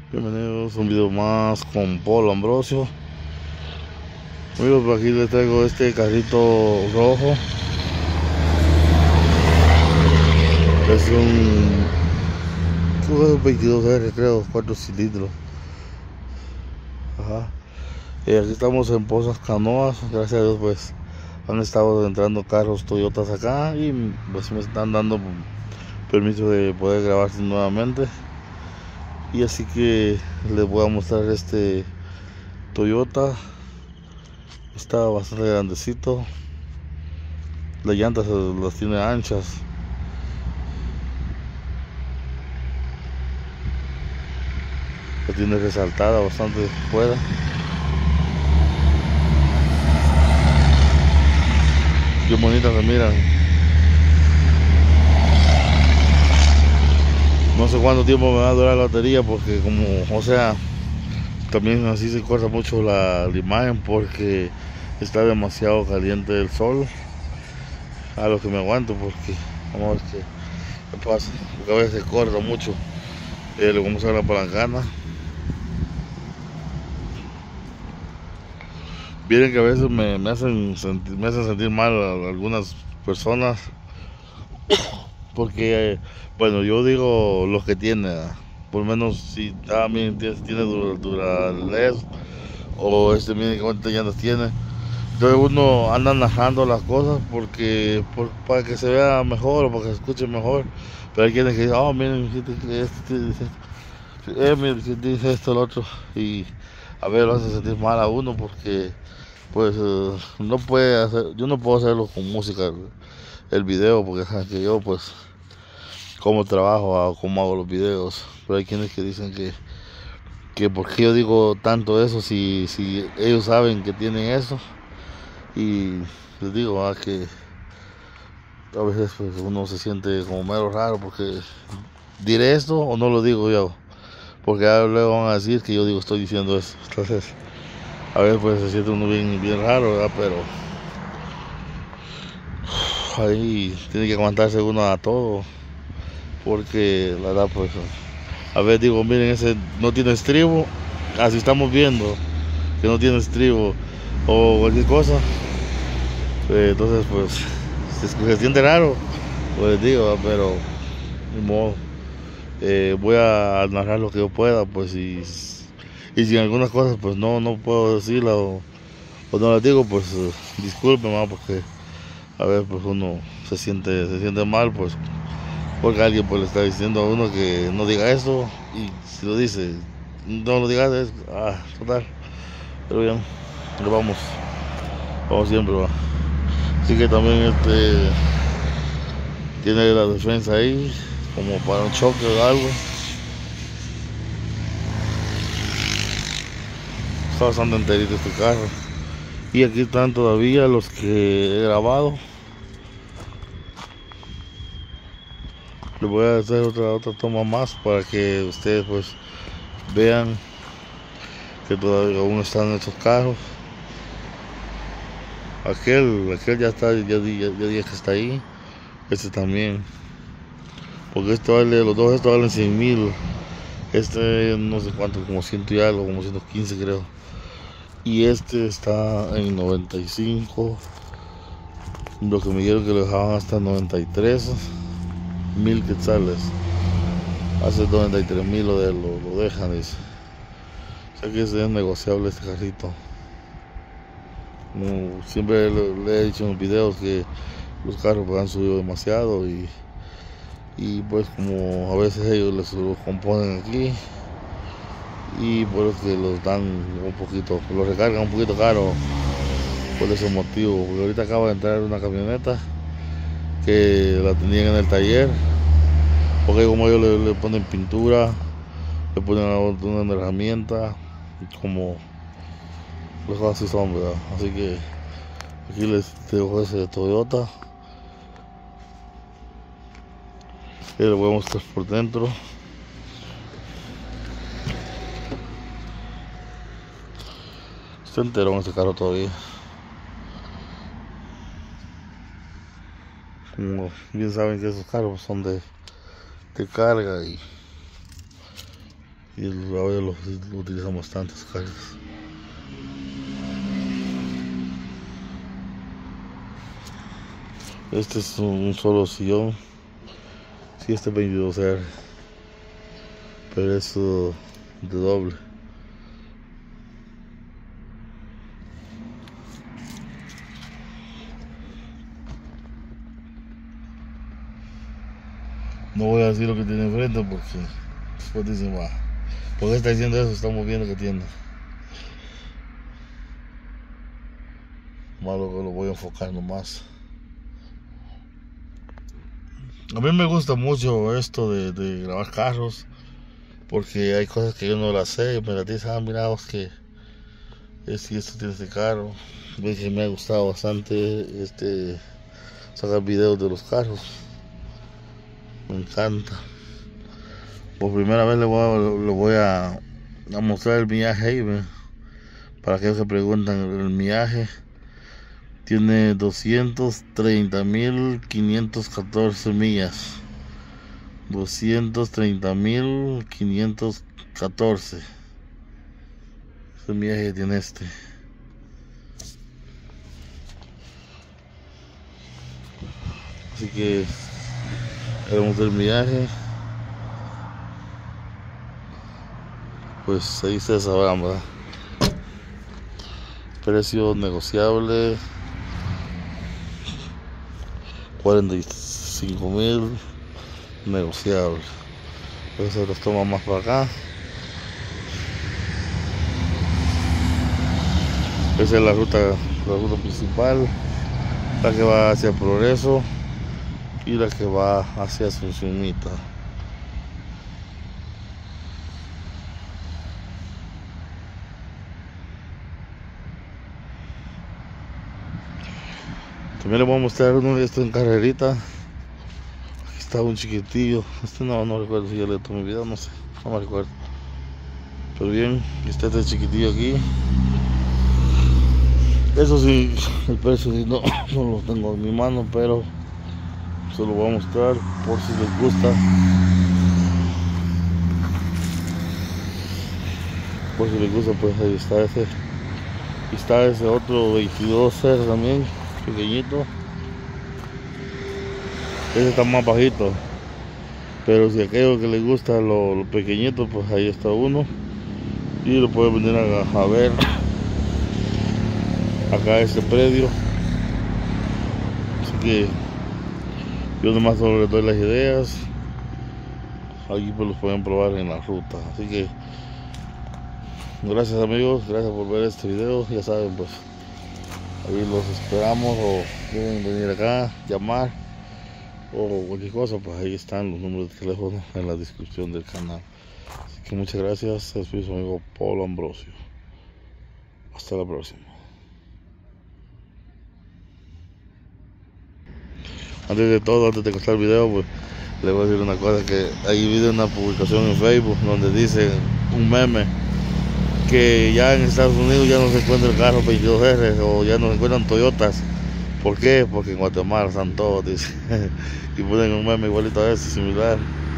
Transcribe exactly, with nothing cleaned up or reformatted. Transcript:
Bienvenidos a un video más con Paul Ambrosio. Amigos, por aquí les traigo este carrito rojo. Es un veintidós R, creo, cuatro cilindros. Ajá. Y aquí estamos en Pozas Canoas. Gracias a Dios, pues han estado entrando carros Toyotas acá y pues me están dando permiso de poder grabar nuevamente. Y así que les voy a mostrar este Toyota. Está bastante grandecito. Las llantas las tiene anchas. La tiene resaltada bastante fuera. Qué bonitas se miran. No sé cuánto tiempo me va a durar la batería, porque como, o sea, también así se corta mucho la, la imagen porque está demasiado caliente el sol. A lo que me aguanto, porque vamos a ver qué, qué pasa, porque a veces se corta mucho. Eh, le vamos a usar la palancana. Miren que a veces me, me, hacen sentir, me hacen sentir mal a algunas personas, porque eh, bueno, yo digo lo que tiene, por lo menos si también tiene, tiene duralez, o este, miren cuántas llantas tiene. Entonces uno anda narrando las cosas porque por, para que se vea mejor o para que se escuche mejor. Pero hay quienes que dicen, oh, miren, este, este, dice, eh, miren, dice esto, el otro. Y a ver, lo hace sentir mal a uno porque pues uh, no puede hacer, yo no puedo hacerlo con música el, el video, porque saben que yo pues cómo trabajo, cómo hago los videos. Pero hay quienes que dicen que que porque yo digo tanto eso si, si ellos saben que tienen eso. Y les digo ah, que a veces pues, uno se siente como medio raro porque diré esto o no lo digo yo, porque luego van a decir que yo digo estoy diciendo eso. Entonces a veces pues se siente uno bien, bien raro, ¿verdad? Pero ahí tiene que aguantarse uno a todo, porque la verdad pues a veces digo, miren, ese no tiene estribo, así estamos viendo que no tiene estribo o cualquier cosa. Eh, entonces pues se, se siente raro, pues digo, pero ni modo. Eh, voy a narrar lo que yo pueda, pues, y, y si en algunas cosas pues no, no puedo decirla o, o no las digo, pues uh, disculpen más, porque a ver pues uno se siente, se siente mal, pues porque alguien pues le está diciendo a uno que no diga eso, y si lo dice, no lo digas, es, ah, total. Pero bien, lo vamos, vamos siempre, va. Así que también este tiene la defensa ahí, como para un choque o algo. Está bastante enterito este carro. Y aquí están todavía los que he grabado. Les voy a hacer otra, otra toma más para que ustedes pues vean que todavía aún están estos carros. Aquel, aquel ya está, ya, ya, ya dije que está ahí. Este también. Porque esto vale, los dos estos valen cien mil. Este no sé cuánto, como ciento y algo, como ciento quince creo. Y este está en noventa y cinco. Lo que me dijeron que lo dejaban hasta noventa y tres mil quetzales. Hace noventa y tres mil lo, de, lo, lo dejan, dice. O sea que es negociable este carrito. Como siempre le, le he dicho en los videos que los carros pues, han subido demasiado, y, y pues como a veces ellos les los componen aquí, y por eso que los dan un poquito, los recargan un poquito caro por ese motivo. Porque ahorita acaba de entrar una camioneta que la tenían en el taller, porque como ellos le, le ponen pintura, le ponen una, una herramienta, como los cosas así son, ¿verdad? Así que aquí les dejo ese Toyota y les voy a mostrar por dentro. Está entero en este carro todavía. Como bien saben que esos carros son de, de carga, y y el audio lo, lo utilizan bastantes cargas. Este es un solo sillón. Sí, este es veintidós R, pero es uh, de doble. No voy a decir lo que tiene enfrente porque después dicen, va, ¿por qué está diciendo eso? Estamos viendo que tiene. Malo que lo voy a enfocar nomás. A mí me gusta mucho esto de, de grabar carros, porque hay cosas que yo no las sé. Me las dicen, ah, mira vos que es, esto tiene este carro. Ves que me ha gustado bastante este sacar videos de los carros. Me encanta. Por primera vez le voy a, le voy a, a mostrar el millaje ahí, para aquellos que preguntan. El millaje tiene doscientos treinta mil quinientos catorce millas. doscientos treinta mil quinientos catorce. Ese millaje tiene este. Así que vamos el millaje. Pues ahí se sabrán, ¿verdad? Precio negociable, cuarenta y cinco mil negociable. Pues se los toma más para acá. Esa es la ruta, la ruta principal, la que va hacia Progreso y la que va hacia Asunciónita. También les voy a mostrar uno de estos en carrerita. Aquí está un chiquitillo. Este no, no recuerdo si ya le tomé video, no sé, no me recuerdo. Pero bien, está este chiquitillo aquí. Eso sí, el precio sí, no, no lo tengo en mi mano, pero se lo voy a mostrar por si les gusta. Por si les gusta, pues ahí está ese. Y está ese otro veintidós R también, pequeñito. Ese está más bajito, pero si aquello que les gusta lo, lo pequeñito, pues ahí está uno. Y lo pueden venir a, a ver acá a este predio. Así que yo nomás solo les doy las ideas. Aquí pues los pueden probar en la ruta. Así que gracias amigos, gracias por ver este video. Ya saben, pues ahí los esperamos, o quieren venir acá, llamar o cualquier cosa, pues ahí están los números de teléfono en la descripción del canal. Así que muchas gracias. Es su amigo Paulo Ambrosio. Hasta la próxima. Antes de todo, antes de cortar el video, pues les voy a decir una cosa, que ahí vi una publicación en Facebook donde dice un meme que ya en Estados Unidos ya no se encuentra el carro veintidós R, o ya no se encuentran Toyotas. ¿Por qué? Porque en Guatemala están todos, dice. Y ponen un meme igualito a ese, similar.